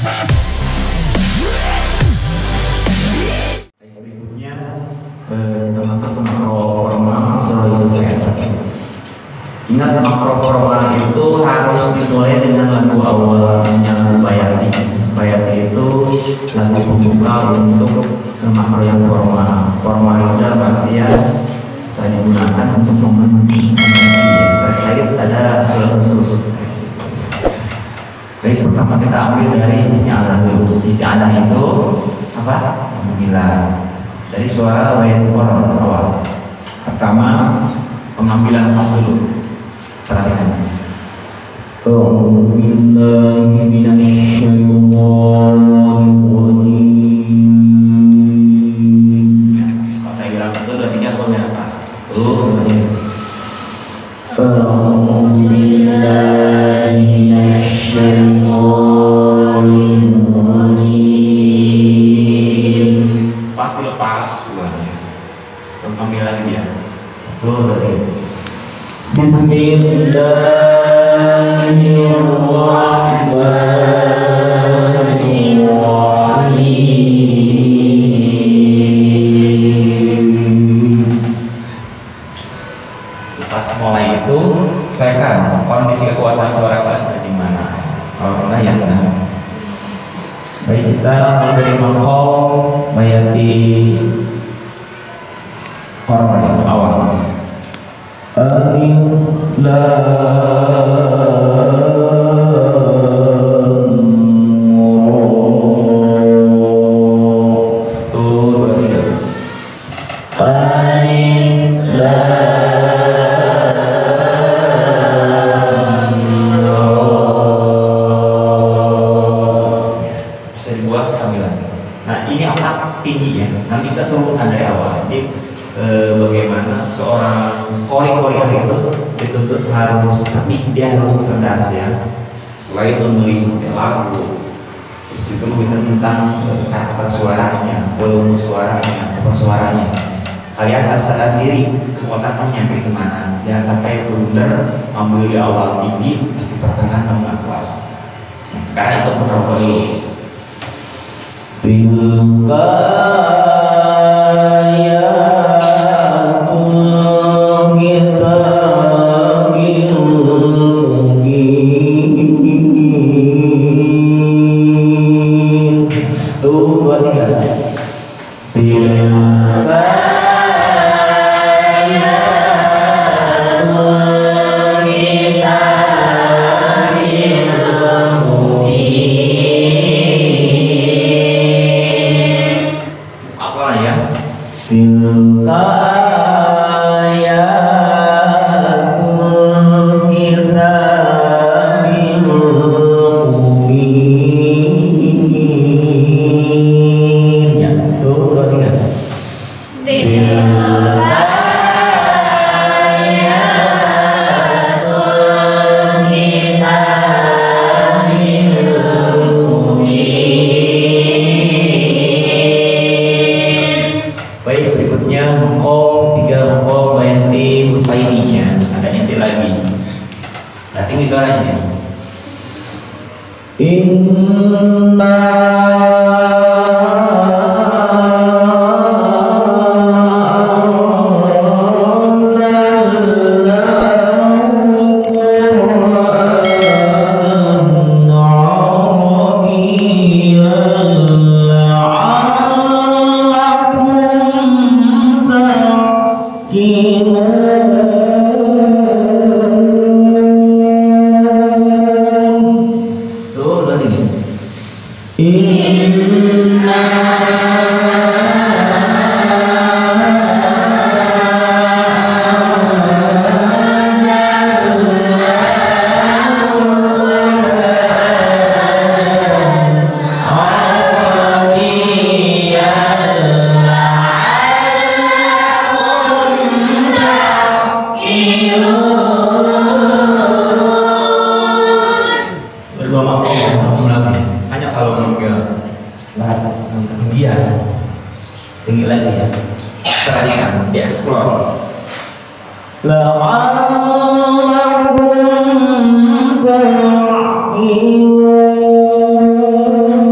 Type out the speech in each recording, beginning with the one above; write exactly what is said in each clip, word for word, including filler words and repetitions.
Berikutnya termasuk makro formal surah. Ingat makro formal itu harus dimulai dengan lagu awalnya bayati. Bayati itu lagu pembuka untuk makro yang formal. Formal itu artinya bisa digunakan untuk memenuhi terkait ada hal khusus. Baik, pertama kita ambil dari isti'adah dulu. Isti'adah itu apa? Pemanggilan. Dari suara wayat awal. Pertama pengambilan pas dulu. Perhatikan. A'udzu billahi minasy syaithanir rajim. Kalau saya bilang satu dua tiga kalau yang pas. Tuh. A'udzu billahi minasy syaithanir rajim. Pas dilepas buahnya. Ambil lagi ya. Tuh dari Bismillahirrahmanirrahim. Pas mulai itu sesuaikan kondisi kekuatan suara kalian di mana. Kalau enggak ya enggak. Baik, kita dari makhol bayati orang yang awal. Alif lam satu dua tiga. Alif lam bisa dibuat tampilan. Nah ini otak tinggi ya. Nanti kita turunkan dari awal. Jadi eh, bagaimana seorang kori-kori itu dituntut harus, tapi dia harus cerdas ya. Selain melihat lagu, terus juga melihat tentang karakter suaranya, volume suaranya, apa suaranya. Kalian harus sadar diri kekuatannya nyampe kemana. Jangan sampai blunder, ambil di awal tinggi, pasti pertengahan kamu nggak kuat. Nah, sekarang itu beberapa dulu. Bilka tinggi lagi ya, perhatikan di explore. La'allakum ta'qilun.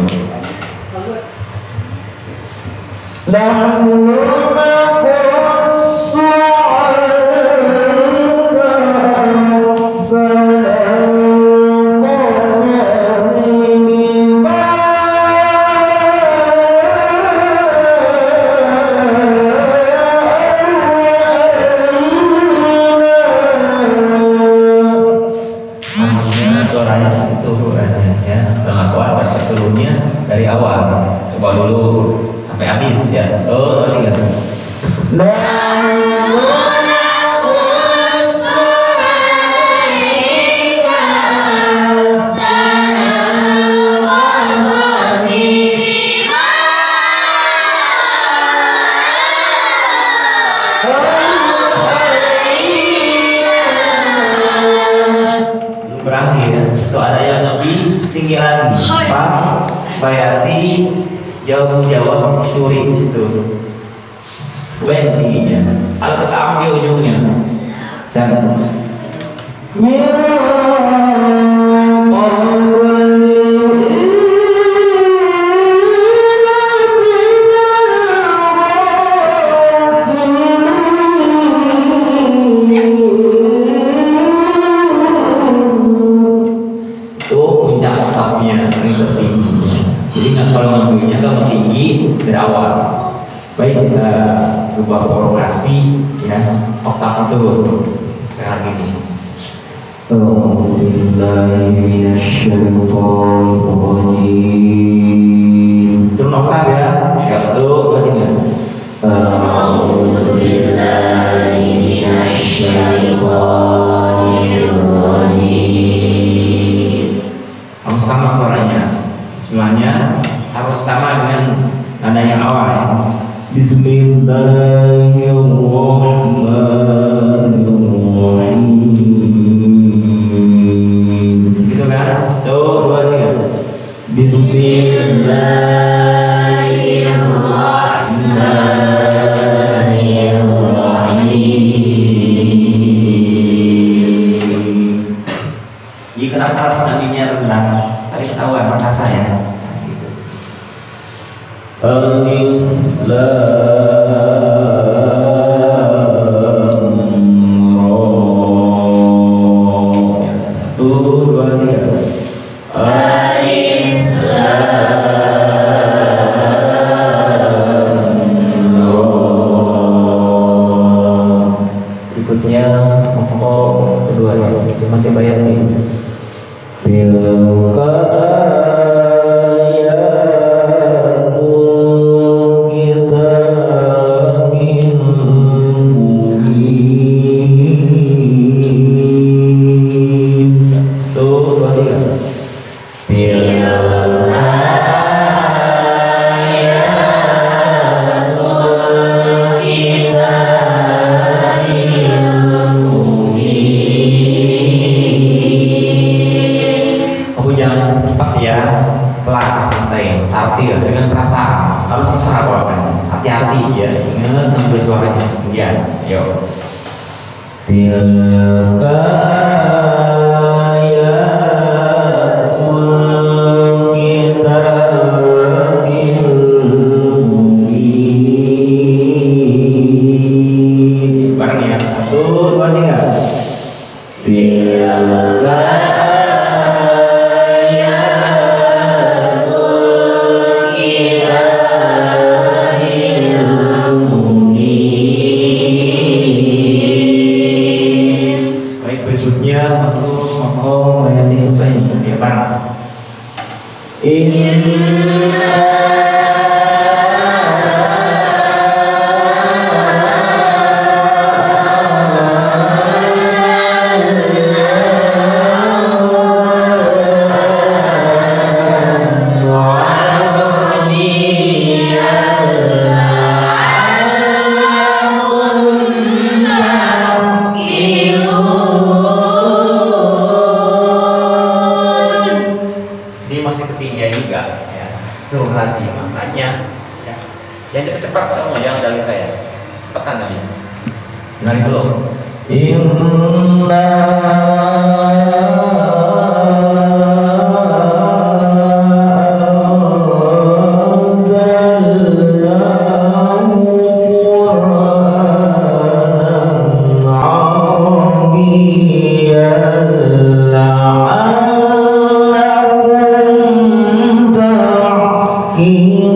dari awal, coba dulu sampai habis ya. Oh, tiga. Berakhir, itu ada yang lebih tinggi lagi. Pas Bayati jauh jawab syuri situ. Tingginya. Kalau kita ambil ujungnya, jangan. Jadi kan kalau ngambilnya kan tinggi dari awal. Baik, kita ubah formasi ya, oktav itu sekarang ini. Turun oktav ya. Ya betul, berarti kan. Harus sama suaranya. Semuanya harus sama dengan nada yang awal ya. Bismillahirrahmanirrahim. Gitu kan? Tuh, dua tiga. Bismillahirrahmanirrahim. Jadi kenapa harus nadinya rendah? Tadi ketahuan maka saya. Alif lam ra. Satu dua tiga. Alif lam ra. Berikutnya pokok kedua masih bayar nih. Bil dengan perasaan, harus mesra kan, hati-hati ya, ingat ngambil suaranya kemudian, yuk. Tilka ayatul kitabil mubin. Bareng ya, satu, dua, tiga. Tilka masuk makom ayat Husain ya Bang. Tuh hati makanya ya. Jangan cepat-cepat kamu, jangan dari saya. Cepetan tadi. Dengar itu loh. Inna hingga